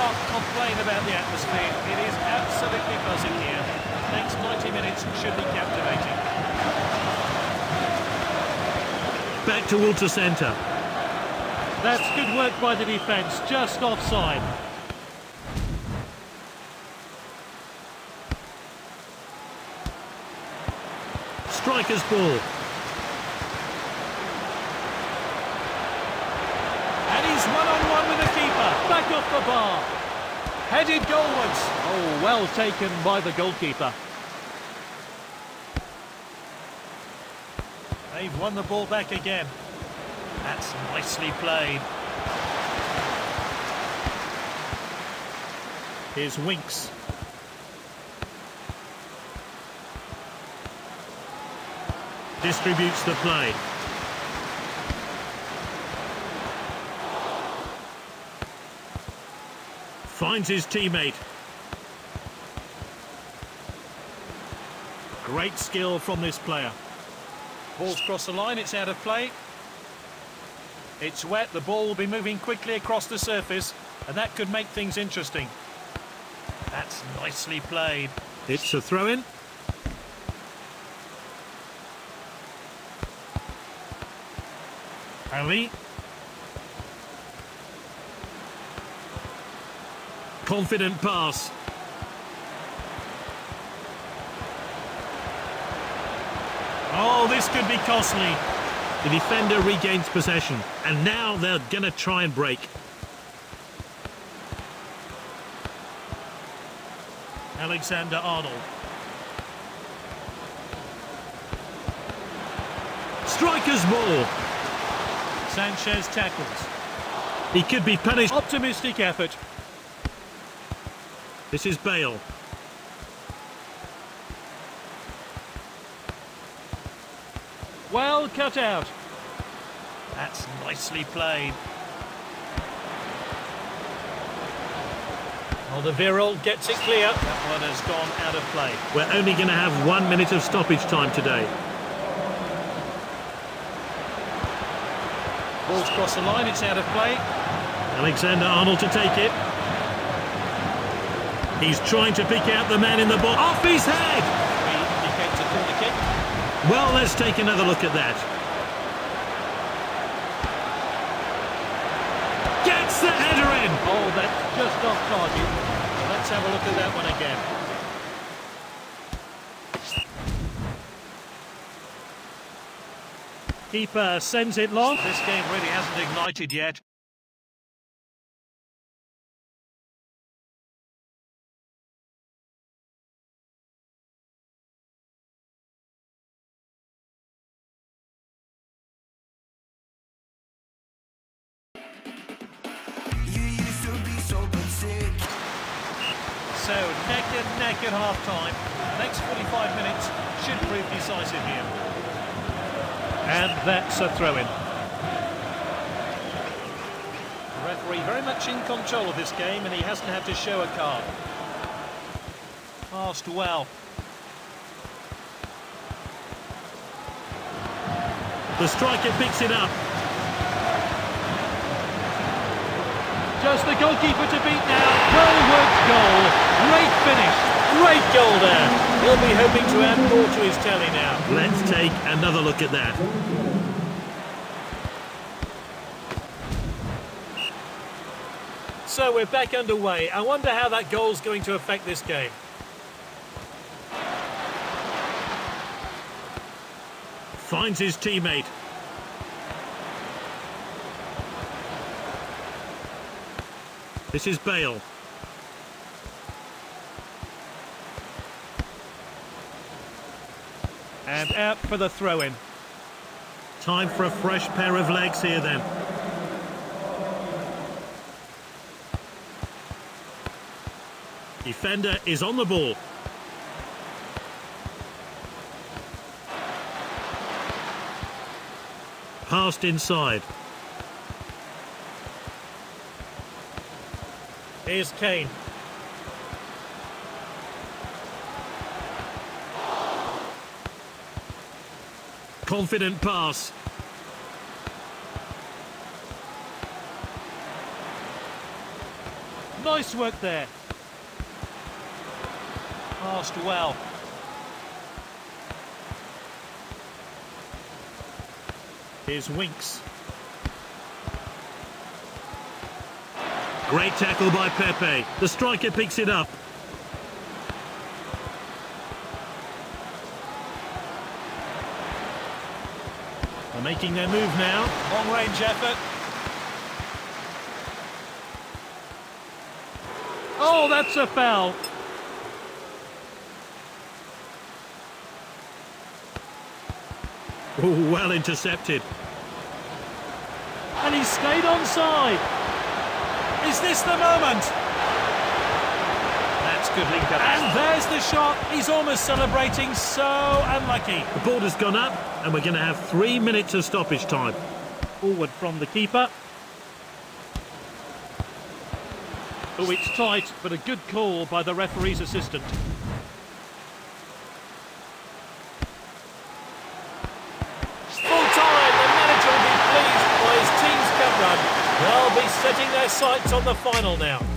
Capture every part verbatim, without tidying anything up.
can't complain about the atmosphere. It is absolutely buzzing here. The next ninety minutes should be captivating. Back towards the centre. That's good work by the defence, just offside. Striker's ball. And he's one-on-one with the keeper. Back off the bar. Headed goalwards. Oh, well taken by the goalkeeper. They've won the ball back again. That's nicely played. Here's Winks. Distributes the play. Finds his teammate. Great skill from this player. Ball's crossed the line, it's out of play. It's wet, the ball will be moving quickly across the surface, and that could make things interesting. That's nicely played. It's a throw-in. Ali. Confident pass. Oh, this could be costly. The defender regains possession, and now they're going to try and break. Alexander-Arnold. Striker's ball. Sanchez tackles. He could be punished. Optimistic effort. This is Bale. Well cut out. That's nicely played. Alderweireld gets it clear. That one has gone out of play. We're only going to have one minute of stoppage time today. Ball's crossed the line, it's out of play. Alexander-Arnold to take it. He's trying to pick out the man in the box. Off his head! He indicates a corner kick. Well, let's take another look at that. Gets the header in! Oh, that's just off target. Let's have a look at that one again. Keeper sends it long. This game really hasn't ignited yet. So, neck and neck at half-time. The next forty-five minutes should prove decisive here. And that's a throw-in. The referee very much in control of this game, and he hasn't had to show a card. Passed well. The striker picks it up. Just the goalkeeper to beat now. Well-worked goal. Great finish. Great goal there. He'll be hoping to add more to his tally now. Let's take another look at that. So we're back underway. I wonder how that goal's going to affect this game. Finds his teammate. This is Bale. And out for the throw-in. Time for a fresh pair of legs here then. Defender is on the ball. Passed inside. Here's Kane. Confident pass. Nice work there. Passed well. Here's Winks. Great tackle by Pepe. The striker picks it up. They're making their move now. Long range effort. Oh, that's a foul. Oh, well intercepted. And he stayed onside. Is this the moment? That's good link up. And there's the shot. He's almost celebrating. So unlucky. The ball has gone up, and we're going to have three minutes of stoppage time. Forward from the keeper. Oh, it's tight, but a good call by the referee's assistant. Full time, the manager will be pleased by his team's cup run. They'll be setting their sights on the final now.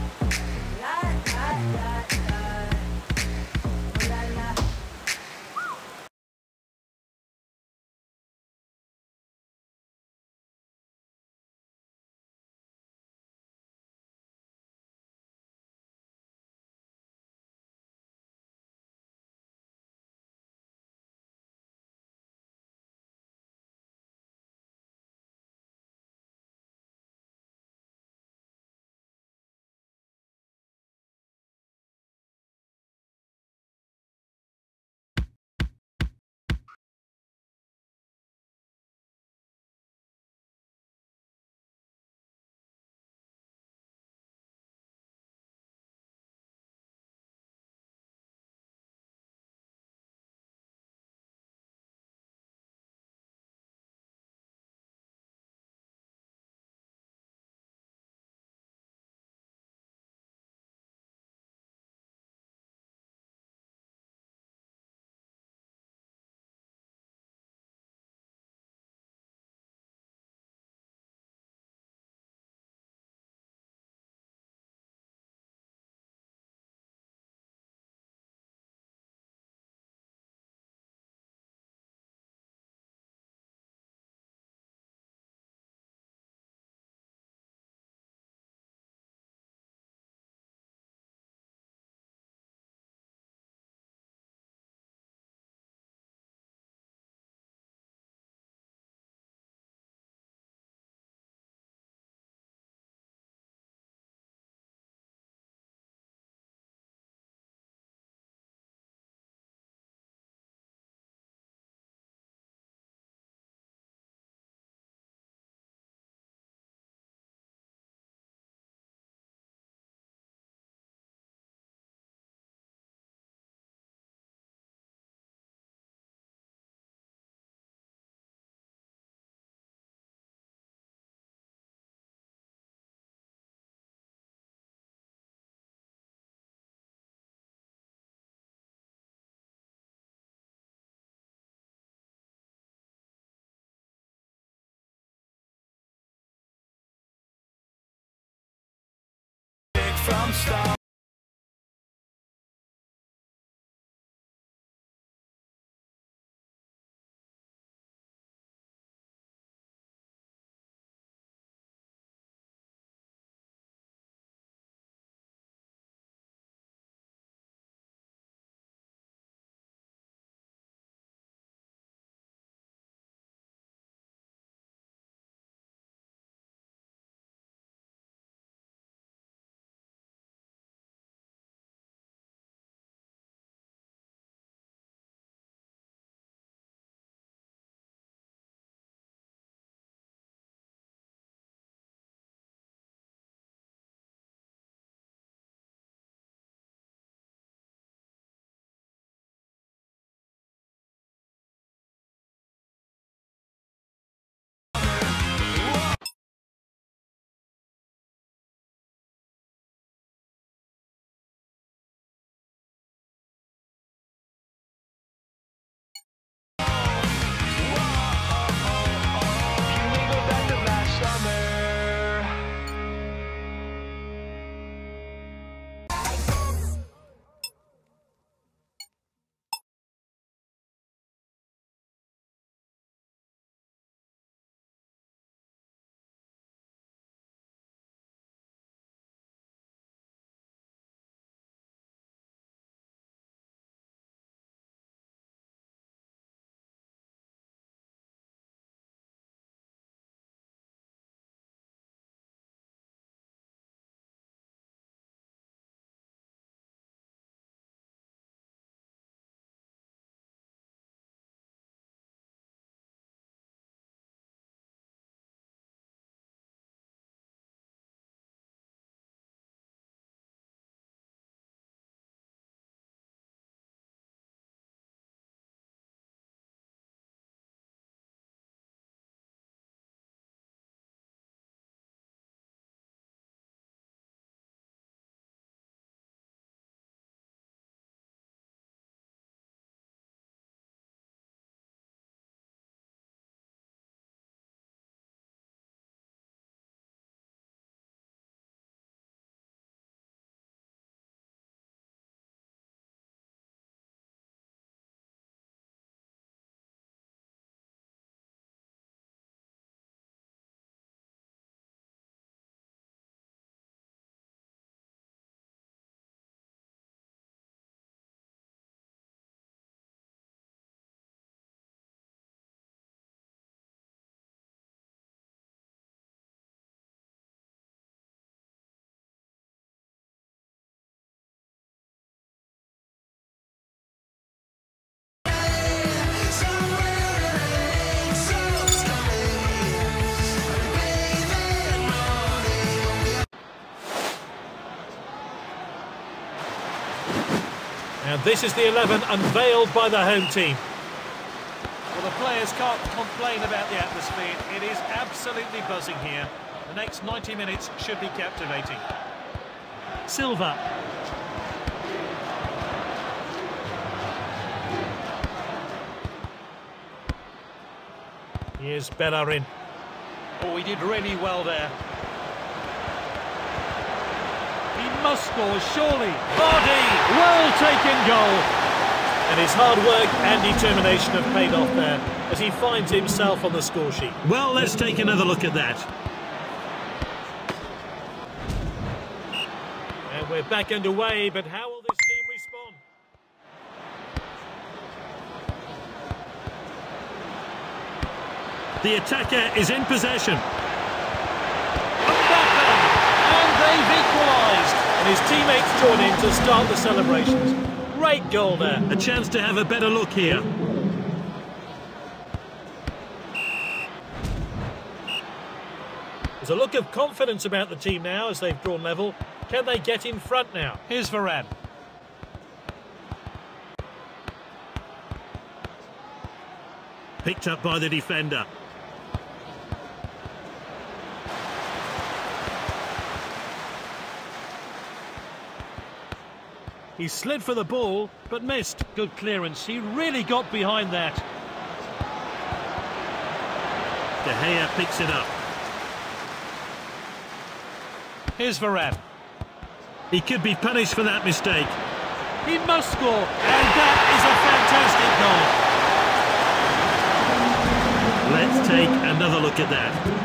And this is the eleven unveiled by the home team. Well, the players can't complain about the atmosphere. It is absolutely buzzing here. The next ninety minutes should be captivating. Silva. Here's Bellerin. Oh, he did really well there. He must score, surely. Vardy, well taken goal. And his hard work and determination have paid off there as he finds himself on the score sheet. Well, let's take another look at that. And we're back underway, but how will this team respond? The attacker is in possession. Mbappe! And they've equalised. And his teammates join in to start the celebrations. Great goal there. A chance to have a better look here. There's a look of confidence about the team now as they've drawn level. Can they get in front now? Here's Varane. Picked up by the defender. He slid for the ball, but missed. Good clearance. He really got behind that. De Gea picks it up. Here's Varane. He could be punished for that mistake. He must score, and that is a fantastic goal. Let's take another look at that.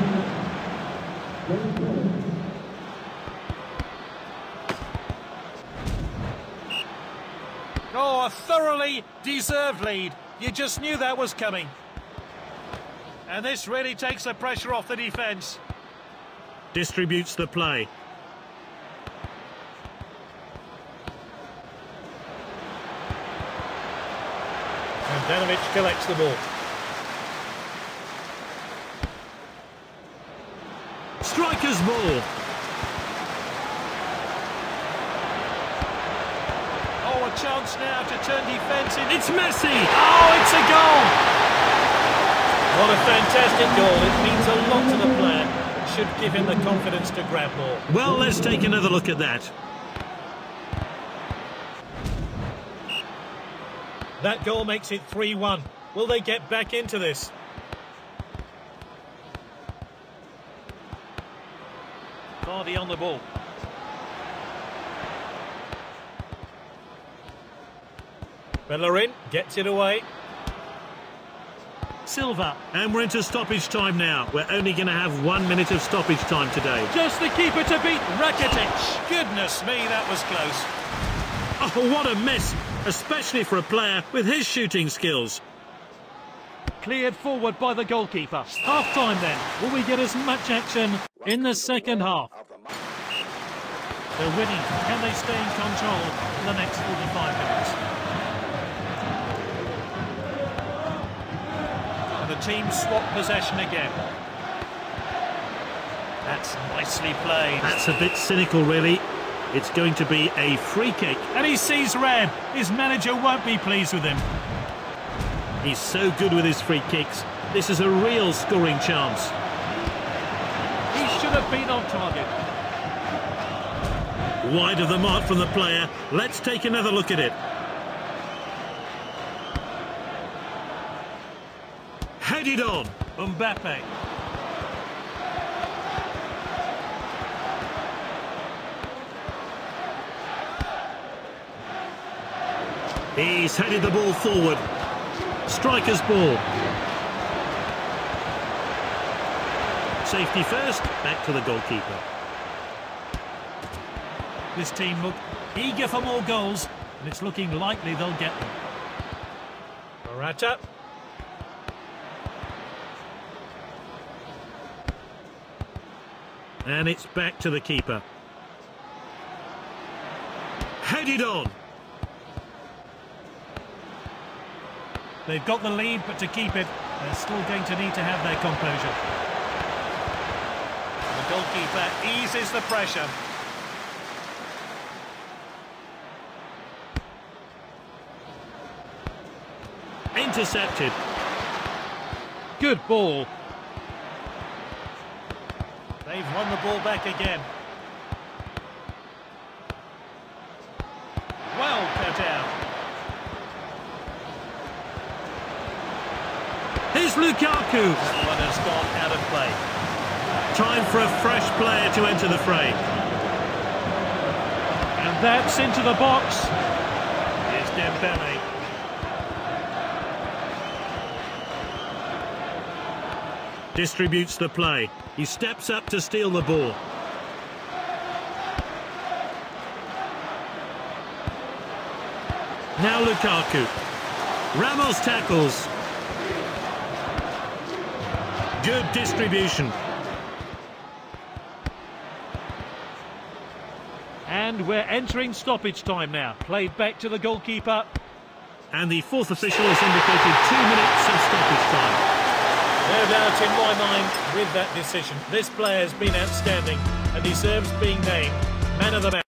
Oh, a thoroughly deserved lead. You just knew that was coming. And this really takes the pressure off the defence. Distributes the play. And Handanovic collects the ball. Striker's ball. Oh, a chance now to turn defence in. It's Messi! Oh, it's a goal! What a fantastic goal. It means a lot to the player. It should give him the confidence to grab more. Well, let's take another look at that. That goal makes it three one. Will they get back into this? Vardy on the ball. Bellerin gets it away. Silva. And we're into stoppage time now. We're only going to have one minute of stoppage time today. Just the keeper to beat Rakitic. Goodness me, that was close. Oh, what a miss, especially for a player with his shooting skills. Cleared forward by the goalkeeper. Half time then. Will we get as much action in the second half? They're winning. Can they stay in control for the next forty-five minutes? And the team swap possession again. That's nicely played. That's a bit cynical, really. It's going to be a free kick. And he sees red. His manager won't be pleased with him. He's so good with his free kicks. This is a real scoring chance. He should have been on target. Wide of the mark from the player. Let's take another look at it. Headed on. Mbappe. He's headed the ball forward. Striker's ball. Safety first, back to the goalkeeper. This team look eager for more goals, and it's looking likely they'll get them. Morata. And it's back to the keeper. Headed on. They've got the lead, but to keep it, they're still going to need to have their composure. The goalkeeper eases the pressure. Intercepted. Good ball. They've won the ball back again. Well cut out. Here's Lukaku. That one has gone out of play. Time for a fresh player to enter the fray. And that's into the box. Here's Dembele. Distributes the play. He steps up to steal the ball. Now Lukaku. Ramos tackles. Good distribution. And we're entering stoppage time now. Played back to the goalkeeper. And the fourth official has indicated two minutes of stoppage time. No doubt in my mind with that decision. This player has been outstanding and deserves being named man of the match.